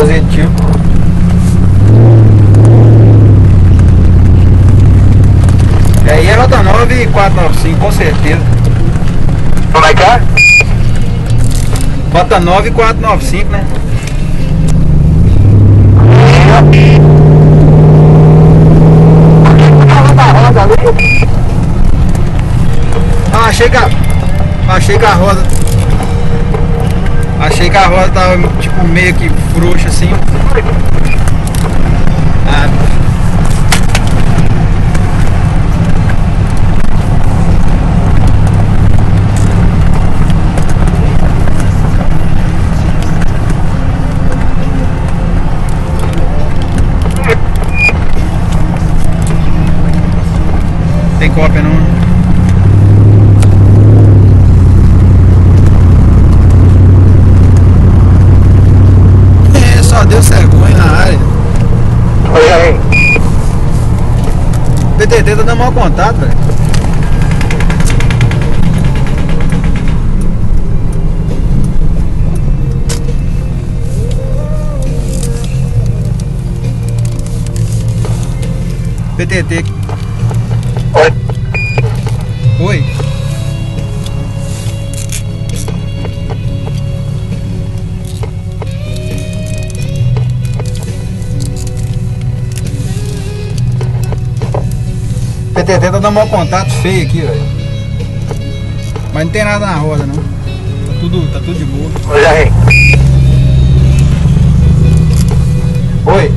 positivo. Aí é Rota 9 e 495, com certeza. Como é que é? Rota 9 e 495, né? Ah, achei que a roda tava tipo meio que frouxa assim. Ah, tem cópia não? Só deu cegonha na área. Oi, aí. PTT tá dando mau contato, velho. PTT. Oi. Oi. PTT tá dando mau contato feio aqui, velho. Mas não tem nada na roda, não. Tá tudo de boa. Oi, aí. Oi.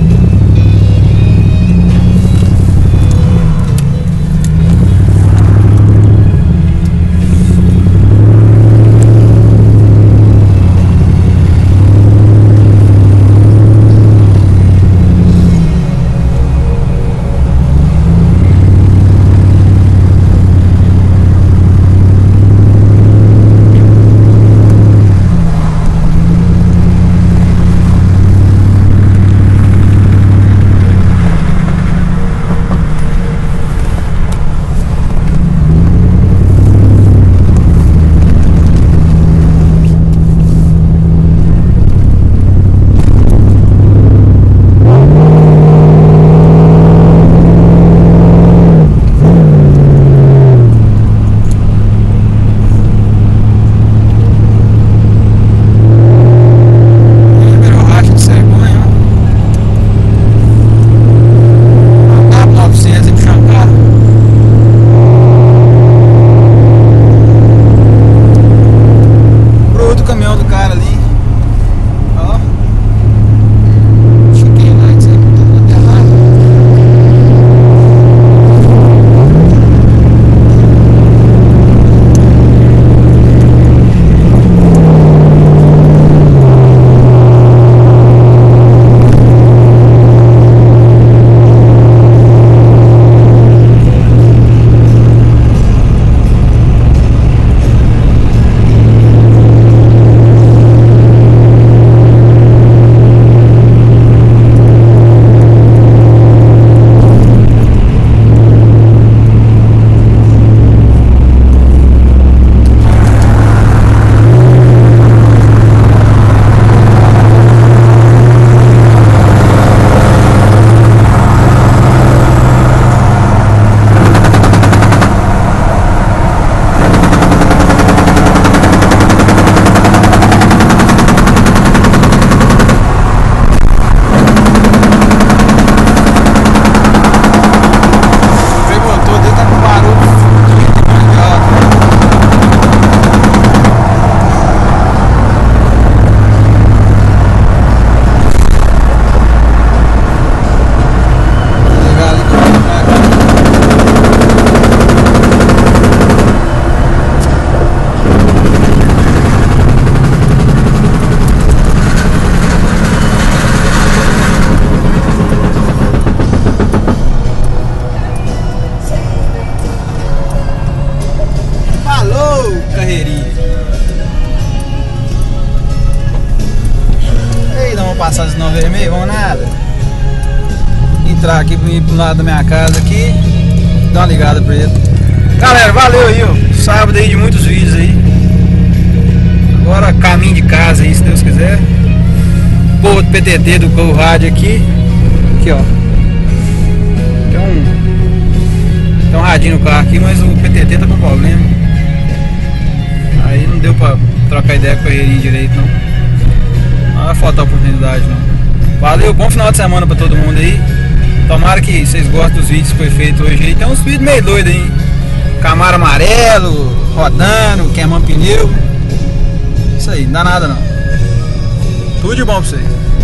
Passar de sinal vermelho, vamos nada. Entrar aqui pro lado da minha casa aqui, dar uma ligada pra ele. Galera, valeu aí, ó. Sábado aí de muitos vídeos aí. Agora caminho de casa aí, se Deus quiser. Pô, PTT do rádio aqui. Aqui, ó. Tem um radinho no carro aqui, mas o PTT tá com problema. Aí não deu pra trocar ideia com a correria direito, não. Não vai faltar oportunidade, não. Valeu, bom final de semana pra todo mundo aí. Tomara que vocês gostem dos vídeos que foi feito hoje aí. Tem uns vídeos meio doidos aí. Camaro amarelo, rodando, queimando pneu. Isso aí, não dá nada não. Tudo de bom pra vocês.